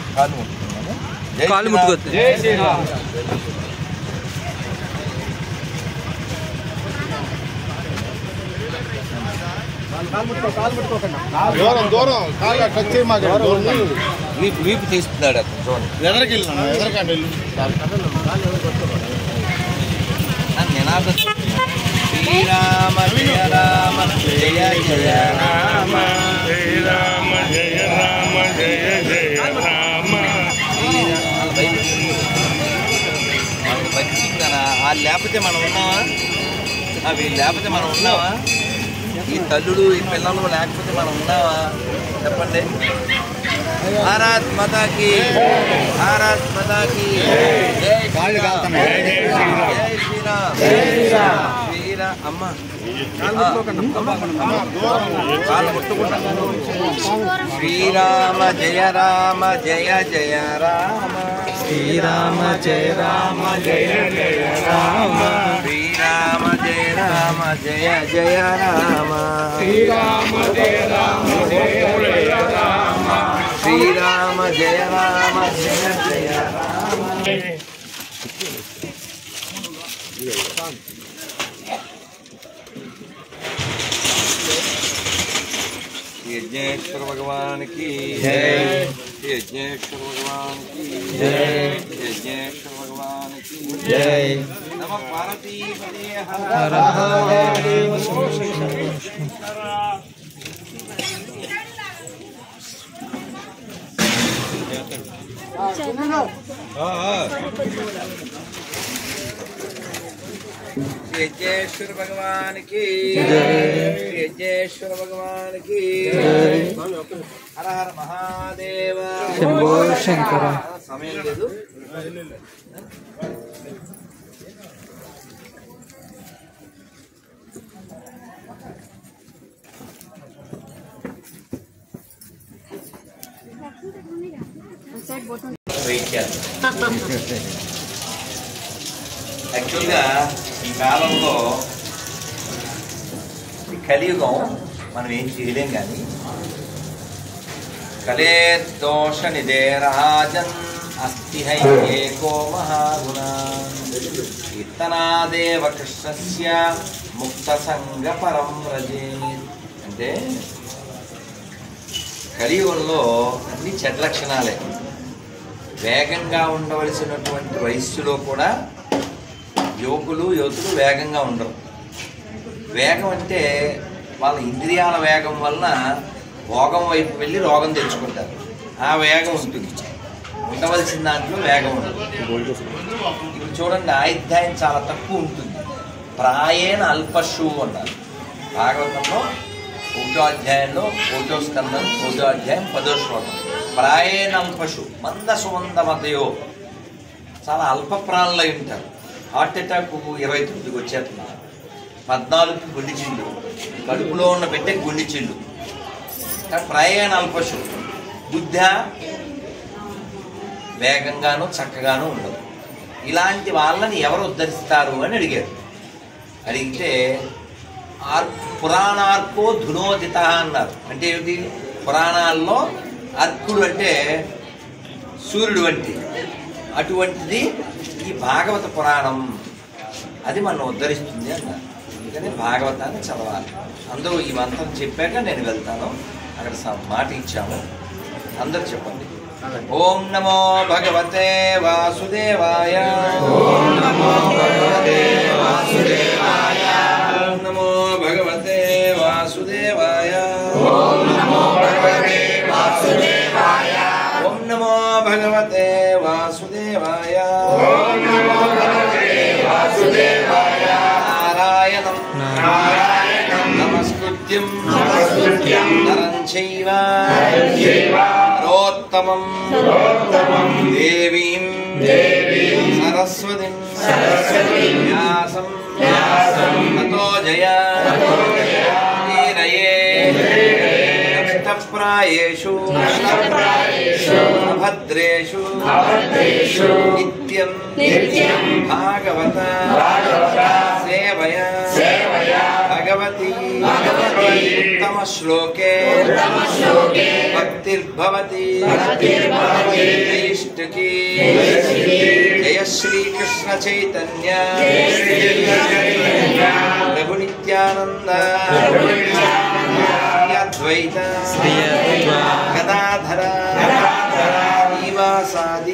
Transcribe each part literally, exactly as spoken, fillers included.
కాలు ముట్టుకున్నాను. కాలు ముట్టుకోవద్దు. జై శ్రీరామ్. దూరం దూరం కాలు టచ్ చేయి మాకు. వీపు వీపు తీస్తున్నాడు అతను చూడండి. ఎదరికి వెళ్ళినా ఎదరకండి వెళ్ళు. నినాదం శ్రీరామ జయ రామ జయ జయ రామ శ్రీరామ జయ రామ జయ జయ రామ. వాళ్ళు లేకపోతే మనం ఉన్నావా? వీళ్ళు లేకపోతే మనం ఉన్నావా? ఈ తల్లుడు ఈ పిల్లలు లేకపోతే మనం ఉన్నావా? చెప్పండి. భారత్ మాతాకి, భారత్ మాతాకి జై శ్రీరామ్. జై శ్రీరామ్. శ్రీరామ్. అమ్మ కాళ్ళు ముట్టుకుంటా. శ్రీరామ జయ రామ జయ జయ రామ శ్రీరామ జయ రామ జయ జయ రామ శ్రీరామ జయ రామ జయ జయ రామ శ్రీరామ జయ రామ జయ జయ రామ. శ్రీరామ జయ రామ జయ జయ రామ. यज्ञेश्वर भगवान की जय. यज्ञेश्वर भगवान की जय. यज्ञेश्वर भगवान की जय. नमः पार्वती पते हर हर महादेव. यज्ञेश्वर भगवान की यज्ञेश्वर भगवान की हर हर महादेव. शंभो शंकर. समय లేదు. యాక్చువల్గా ఈ కాలంలో ఈ కలియుగం మనం ఏం చేయలేం, కానీ కలే దోష నిదేరాజన్ అస్తి హైకో మహాగుణ కీర్తనాదేవ కృష్ణస్య ముక్త సంగ పరం రజే. అంటే కలియుగంలో అన్ని చెడ్డ లక్షణాలే. వేగంగా ఉండవలసినటువంటి వయస్సులో కూడా యువకులు యువతులు వేగంగా ఉండరు. వేగం అంటే వాళ్ళ ఇంద్రియాల వేగం వలన భోగం వైపు వెళ్ళి రోగం తెచ్చుకుంటారు. ఆ వేగం ఉంటుంది, ఉండవలసిన దాంట్లో వేగం ఉండదు. ఇప్పుడు చూడండి, ఆయుధ్యాయం చాలా తక్కువ ఉంటుంది. ప్రాయేణ అల్పశు అన్నారు భాగవతంలో. ఒకటో అధ్యాయంలో ఒకటో స్కందం ఒకటో అధ్యాయం పదో శ్లోకం. ప్రాయేణ అల్పశు మంద సుమంద మతయో. చాలా అల్ప ప్రాణులు అయి ఉంటారు. హార్ట్ అటాక్ ఇరవై తొమ్మిదికి వచ్చేస్తున్నారు. పద్నాలుగుకి గుండె చిల్లు, కడుపులో ఉన్న పెట్టే గుండె చిల్లు. ప్రయాణ అల్పశు. బుద్ధ వేగంగాను చక్కగాను ఉండదు. ఇలాంటి వాళ్ళని ఎవరు ఉద్ధరిస్తారు అని అడిగారు. అడిగితే ఆర్ పురాణార్కో ధునోదిత అన్నారు. అంటే ఏమిటి? పురాణాల్లో అర్కుడు అంటే సూర్యుడు వంటి అటువంటిది ఈ భాగవత పురాణం, అది మనం ఉద్ధరిస్తుంది అన్నారు. అందుకని భాగవతాన్ని చదవాలి. అందరూ ఈ మంత్రం చెప్పాక నేను వెళ్తాను. అక్కడ మాట ఇచ్చాము, అందరు చెప్పండి. ఓం నమో భగవతే వాసుదేవాయ. ఓం నమో భగవతే వాసుదేవాయ. ఓం నమో భగవతే వాసుదేవాయ. ఓం నమో భగవతే వాసుదేవాయ. ఓం నమో భగవతే వాసుదేవాయ. ఓం నమో భగవతే వాసుదేవాయ. నారాయణం నారాయణం నమస్కృత్యం నమస్కృత్యం నరం చైవ నరం చైవ నరోత్తమం నరోత్తమం దేవీం దేవీం సరస్వతిం సరస్వతిం వ్యాసం వ్యాసం తతో జయ తతో జయ తీరయే నష్టప్రాయేషు నష్టప్రాయేషు అభద్రేషు అభద్రేషు నిత్యం నిత్యం భాగవత భాగవత సేవయా సేవయా భగ భగవతి ఉత్తమ శ్లోకే భక్తిర్భవతి జయిష్ఠకి జయ శ్రీకృష్ణ చైతన్య ప్రభు నిత్యానంద అద్వైత గదాధర శ్రీవాసాది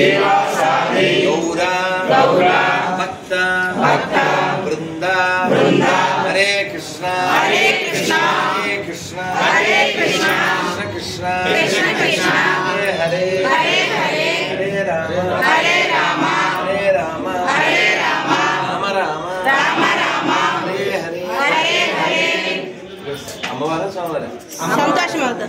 గౌరా భక్త బృంద హరే కృష్ణ హరే కృష్ణ కృష్ణ కృష్ణ హరే హరే హరే రామ హరే రామ రామ రామ హరే హరే. అమ్మవారా స్వామివారా? సంతోషం అవుతుంది.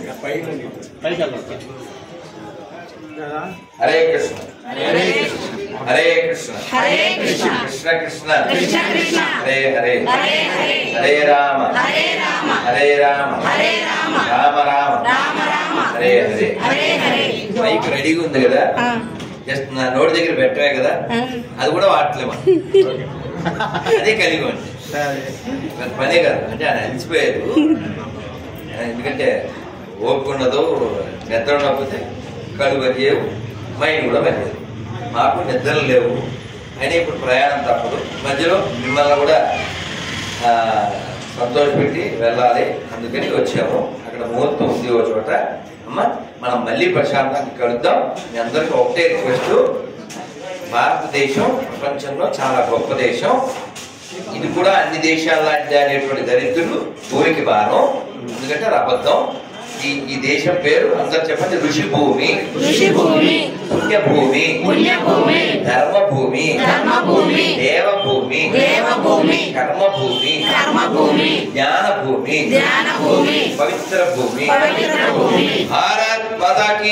హరే కృష్ణ హరే కృష్ణ హరే కృష్ణ కృష్ణ కృష్ణ హరే హరే హరే రామ హరే రామ రామ రామ హరే హరే. మైక్ రెడీగా ఉంది కదా, జస్ట్ నా నోటి దగ్గర పెట్టమే కదా, అది కూడా వాడలేము, అదే కలిగి ఉంది పనే కదా. అంటే ఆయన అలిసిపోయారు, ఎందుకంటే ఓపిక ఉండదు, నిద్ర ఉండకపోతే కళ్ళు పనిచేయవు, మైండ్ కూడా పనిచేయదు. మాకు నిద్రలు లేవు అయినా ఇప్పుడు ప్రయాణం తప్పదు, మధ్యలో మిమ్మల్ని కూడా సంతోషపెట్టి వెళ్ళాలి, అందుకని వచ్చాము. అక్కడ ముహూర్తం ఉంది ఓ చోట. అమ్మ మనం మళ్ళీ ప్రశాంతంగా కలుద్దాం. మీ అందరికీ ఒకటే రిక్వెస్ట్, భారతదేశం ప్రపంచంలో చాలా గొప్ప దేశం, ఇది కూడా అన్ని దేశాల లాంటి అనేటువంటి దరిద్రులు భూమికి భారం, ఎందుకంటే అబద్ధం. ఈ ఈ దేశం పేరు అందరు చెప్పండి, ఋషి భూమి, పుణ్యభూమి, ధర్మభూమి, దేవభూమి, కర్మభూమి, జ్ఞానభూమి, పవిత్ర భూమి, భారత్ మాతాకి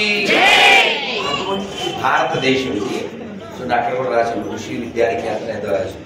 భారతదేశం ఇది. సో అక్కడ కూడా రాసి ఋషి విద్యానికేతన్ ఏదో రాసి.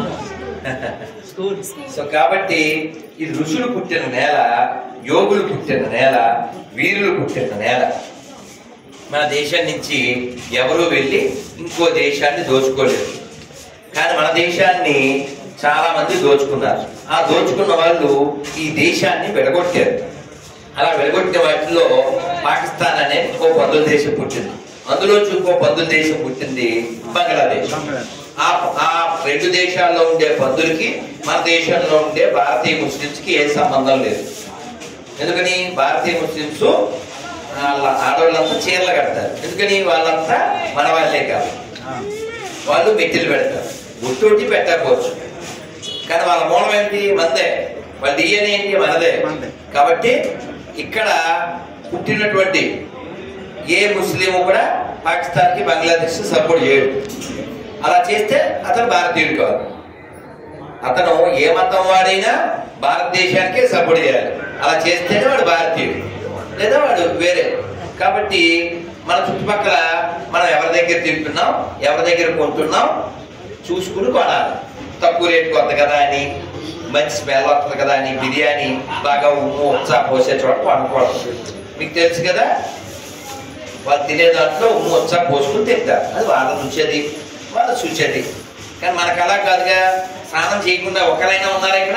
సో కాబట్టి ఇది ఋషులు పుట్టిన నేల, యోగులు పుట్టిన నేల, వీరులు పుట్టిన నేల. మన దేశం నుంచి ఎవరు వెళ్ళి ఇంకో దేశాన్ని దోచుకోలేరు, కానీ మన దేశాన్ని చాలా మంది దోచుకున్నారు. ఆ దోచుకున్న వాళ్ళు ఈ దేశాన్ని విడగొట్టారు. అలా విడగొట్టిన వాటిలో పాకిస్తాన్ అనే ఇంకో పందుల దేశం పుట్టింది, అందులో ఇంకో పందుల దేశం పుట్టింది బంగ్లాదేశ్. ఆ రెండు దేశాల్లో ఉండే పందులకి మన దేశంలో ఉండే భారతీయ ముస్లింస్ కి ఏ సంబంధం లేదు. ఎందుకని భారతీయ ముస్లింస్ ఆడవాళ్ళంతా చీరలు కడతారు, ఎందుకని వాళ్ళంతా మన వాళ్ళే కాదు, వాళ్ళు మెట్టిలు పెడతారు, గుట్టొట్టి పెట్టకపోవచ్చు, కానీ వాళ్ళ మూలం ఏంటి మనదే, వాళ్ళ డిఎన్ఏ ఏంటి మనదే. కాబట్టి ఇక్కడ పుట్టినటువంటి ఏ ముస్లిం కూడా పాకిస్తాన్ కి బంగ్లాదేశ్ సపోర్ట్ చేయడు. అలా చేస్తే అతను భారతీయుడు కాదు, అతను ఏ మతం వాడైనా భారతదేశానికే సపోర్ట్ చేయాలి. అలా చేస్తేనే వాడు భారతీయుడు, లేదా వాడు వేరే. కాబట్టి మన చుట్టుపక్కల మనం ఎవరి దగ్గర తింటున్నాం, ఎవరి దగ్గర కొంటున్నాం చూసుకుని కొనాలి. తక్కువ రేటు కొత్త కదా అని, మంచి స్మెల్ వస్తుంది కదా అని బిర్యానీ బాగా ఉమ్ము ఉత్సాహ పోసే చోట కొనుక్కోవడం. మీకు తెలుసు కదా, వాళ్ళు తినే దాంట్లో ఉమ్ము ఉత్సాహ పోసుకుని తింటారు, అది వాళ్ళ రుచేది, వాళ్ళ చూచేది. కానీ మనకు అలా కాదుగా, స్నానం చేయకుండా ఒకరైనా ఉన్నారు ఇక్కడ,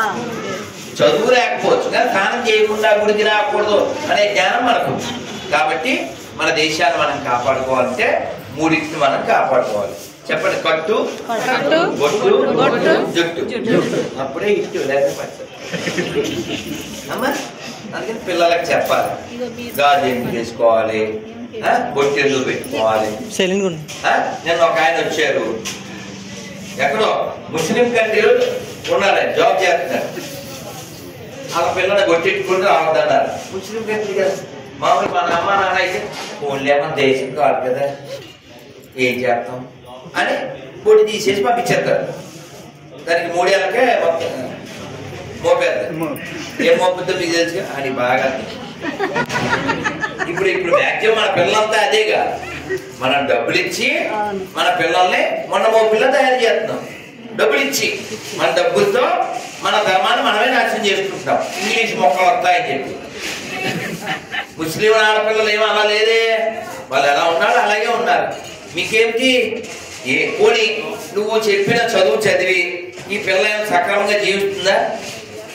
చదువు లేకపోవచ్చు కానీ స్నానం చేయకుండా గుడికి రాకూడదు అనే జ్ఞానం మనకు. కాబట్టి మన దేశాన్ని మనం కాపాడుకోవాలంటే మూడింటిని మనం కాపాడుకోవాలి. చెప్పండి, కట్టు, బొట్టు, జుట్టు. అప్పుడే ఇట్టు లేకపోతే అమ్మా. అందుకని పిల్లలకు చెప్పాలి, గాజు ఎందుకు చేసుకోవాలి, బొట్టు ఎందుకు పెట్టుకోవాలి. నిన్న ఒక ఆయన వచ్చారు, ఎక్కడో ముస్లిం కంట్రీలో ఉన్నాడు, జాబ్ చేస్తున్నాడు. వాళ్ళ పిల్లల్ని కొట్టెట్టుకుంటూ రావద్దన్నారు. ముస్లిం కంట్రీ కదా, మామూలు మన అమ్మ నాన్న అయితే ఓన్లీ ఏమన్నా దేశం కాదు కదా, ఏం చేస్తాం అని పొడి తీసేసి పంపించేస్తారు. దానికి మూడేళ్ళకే మొత్తం మోపేస్తారు. ఏం మోపుద్దో మీకు తెలుసుగా, అని బాగా. ఇప్పుడు ఇప్పుడు మ్యాక్సిమం మన పిల్లలంతా అదేగా, మనం డబ్బులు ఇచ్చి మన పిల్లల్ని మొన్న మో పిల్ల తయారు చేస్తున్నాం. డబ్బులు ఇచ్చి మన డబ్బులతో మన ధర్మాన్ని మనమే నాశనం చేసుకుంటున్నాం, ఇంగ్లీష్ మొక్కలు వస్తాయని చెప్పి. ముస్లిం ఆడపిల్లలు ఏమో అలా లేదే, వాళ్ళు ఎలా ఉన్నారు అలాగే ఉన్నారు. మీకేమిటి, ఏ పోనీ నువ్వు చెప్పిన చదువు చదివి ఈ పిల్ల సక్రమంగా జీవిస్తుందా?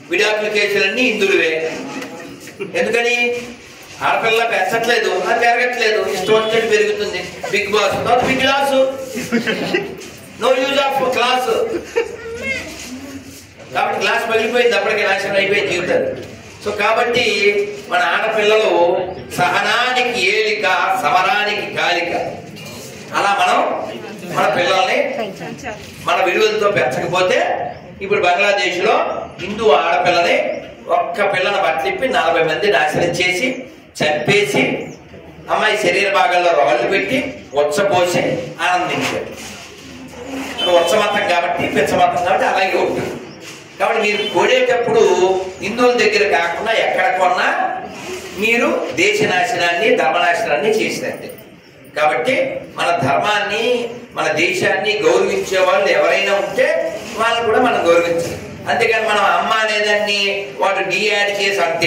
విడాకుల కేసులన్నీ ఇందులువే. ఎందుకని ఆడపిల్ల పెంచట్లేదు, అది పెరగట్లేదు, ఇష్టం వచ్చినట్టు పెరుగుతుంది. Bigg Boss not big glass, no use of glass. కాబట్టి క్లాస్ పగిలిపోయింది, అప్పటికే నాశనం అయిపోయింది జీవితాలు. సో కాబట్టి మన ఆడపిల్లలు సహనానికి ఏలిక, సమరానికి కాలిక. అలా మనం మన పిల్లల్ని మన విలువలతో పెంచకపోతే ఇప్పుడు బంగ్లాదేశ్ లో హిందూ ఆడపిల్లని ఒక్క పిల్లని బట్టలిప్పి నలభై మంది నాశనం చేసి చంపేసి అమ్మాయి శరీర భాగాల్లో రాళ్ళు పెట్టి ఉచ్చపోసి ఆనందించారు. ఉచ్చమతం కాబట్టి పిచ్చమతం కాబట్టి అలాగే ఉంటుంది. కాబట్టి మీరు కొనేటప్పుడు హిందువుల దగ్గర కాకుండా ఎక్కడ కొన్నా మీరు దేశ నాశనాన్ని ధర్మనాశనాన్ని చేసినట్టే. కాబట్టి మన ధర్మాన్ని మన దేశాన్ని గౌరవించే వాళ్ళు ఎవరైనా ఉంటే వాళ్ళు కూడా మనం గౌరవించాలి. అంతేకాని మనం అమ్మ అనేదాన్ని వాడు డియాడ్ చేసి అంటే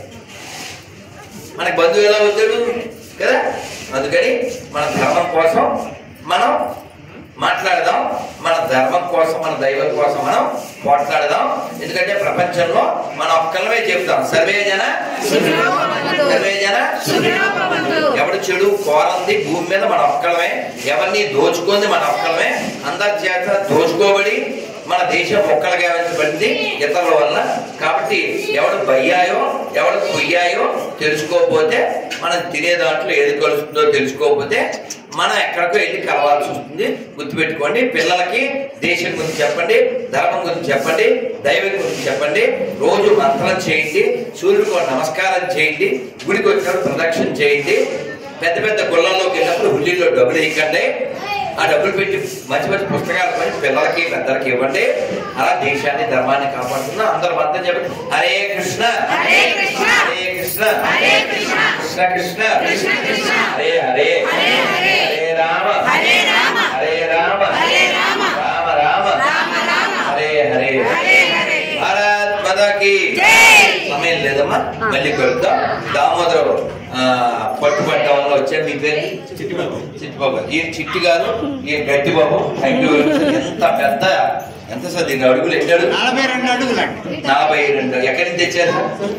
మనకు బంధువు ఎలా అవుతాడు కదా. అందుకని మన ధర్మం కోసం మనం మాట్లాడదాం, మన ధర్మం కోసం మన దైవం కోసం మనం పోట్లాడదాం. ఎందుకంటే ప్రపంచంలో మన ఒక్కలమే చెప్తాం సర్వే జన సర్వే జన. ఎవడు చెడు కోరంది భూమి మీద మన ఒక్కలమే, ఎవరిని దోచుకుంది మన ఒక్కలమే. అందరి చేత దోచుకోబడి మన దేశం ఒక్కలుగా ఉంచబడింది ఇతరుల వల్ల. కాబట్టి ఎవడు బయ్యాయో ఎవడు పొయ్యాయో తెలుసుకోకపోతే మనం తినే దాంట్లో ఏది కలుస్తుందో తెలుసుకోకపోతే మనం ఎక్కడికో వెళ్ళి కలవాల్సి వస్తుంది. గుర్తుపెట్టుకోండి. పిల్లలకి దేశం గురించి చెప్పండి, ధర్మం గురించి చెప్పండి, దైవం గురించి చెప్పండి. రోజు మంత్రం చేయండి, సూర్యుడికి నమస్కారం చేయండి, గుడికి వచ్చినప్పుడు ప్రదక్షిణ చేయండి. పెద్ద పెద్ద గుళ్ళల్లోకి వెళ్ళినప్పుడు హుల్లీలో డబ్బులు ఇవ్వకండి. ఆ డబ్బులు పెట్టి మంచి మంచి పుస్తకాలు కొని పిల్లలకి పెద్దలకి ఇవ్వండి. అలా దేశాన్ని ధర్మాన్ని కాపాడుతున్నా అందరూ మంత్రం చెప్పండి. హరే కృష్ణ హరే కృష్ణ కృష్ణ కృష్ణ హరే హరే హరే రామ హరే రామ రామ రామ హరే హరే. భారత్ మాతాకి. సమయం లేదమ్మా, మళ్ళీ కలుద్దాం. దామోదరం పట్టుబడ్డంలో వచ్చాడు. మీ పేరు చిట్టిబాబు. చిట్టిబాబు. ఈయన చిట్టి గారు, ఈయన గట్టిబాబు. ఎంత పెద్ద ఎంత సార్ దీని అడుగులు ఎన్ని అడుగులు? నలభై రెండు అడుగులు. నలభై రెండు ఎక్కడి నుంచి తెచ్చారు?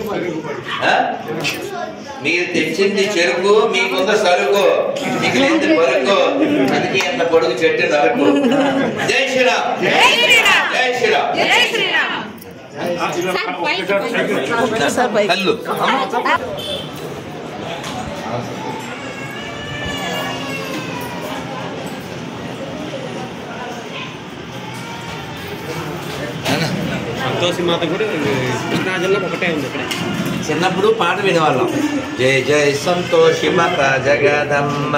మీరు తెచ్చింది చెరుకు, మీకుంద సరుకు, మిగిలింది పరుకు. అందుకే ఎంత పొడుగు చెట్టు నరుకు. జై శ్రీరామ్ జై శ్రీరామ్. హల్లు సంతోషి మాత కూడా కృష్ణా జిల్లా ఒకటే ఉంది ఇక్కడ. చిన్నప్పుడు పాట వినేవాళ్ళం. జై జై సంతోషి మాత జగదమ్మ.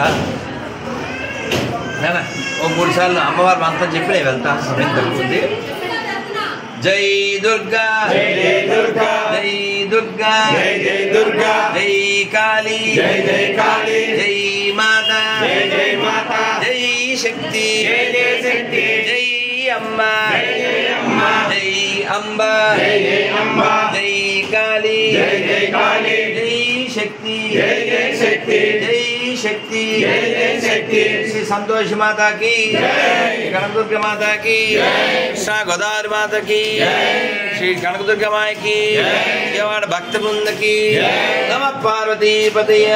ఓ మూడు సార్లు అమ్మవారి మంత్రం చెప్పి నేను వెళ్తాను, సమయం తగ్గుతుంది. జై దుర్గా జై దుర్గా జై దుర్గా జై జై దుర్గా జై కాళీ జై జై కాళీ జై మాత జై జై మాత జై శక్తి జై జై శక్తి జై అమ్మ జై జై అమ్మ జై అంబ జై జై అంబ జై కాళీ జై జై కాళీ జై శక్తి జై జై శక్తి జై శక్తి జై జై శక్తి. శ్రీ సంతోషి మాతాకి జై, కనకదుర్గ మాతాకి జై, శ్రీ గోదావరి మాతకి జై, శ్రీ కనకదుర్గ మాయకి జై, విజయవాడ భక్త బృందకి జై. నమ పార్వతీ పతయ.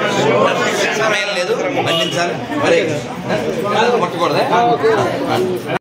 సమయం లేదు, మళ్ళించాలి. మరి ముట్టకూడదా?